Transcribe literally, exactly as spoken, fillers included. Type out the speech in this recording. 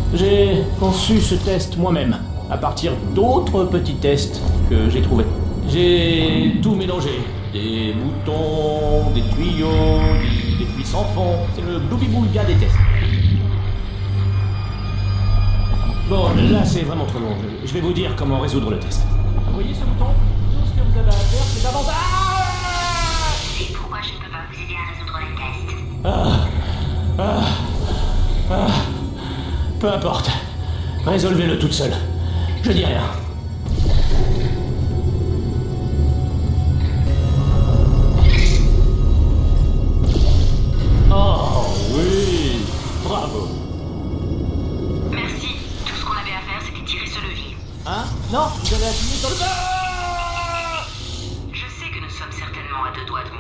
J'ai conçu ce test moi-même, à partir d'autres petits tests que j'ai trouvés. J'ai tout mélangé. Des boutons, des tuyaux, des, des puits sans fond. C'est le gloubi-boulga des tests. Bon, là c'est vraiment trop long. Je, je vais vous dire comment résoudre le test. Vous voyez ce bouton? Tout ce que vous avez à faire, c'est d'avancer. Ah Et pourquoi je ne peux pas vous aider à résoudre les tests? ah, ah, ah. Peu importe. Résolvez-le toute seule. Je dis rien. Oh oui, bravo. Merci. Tout ce qu'on avait à faire, c'était tirer ce levier. Hein? Non, vous avez appuyé sur le... Je sais que nous sommes certainement à deux doigts de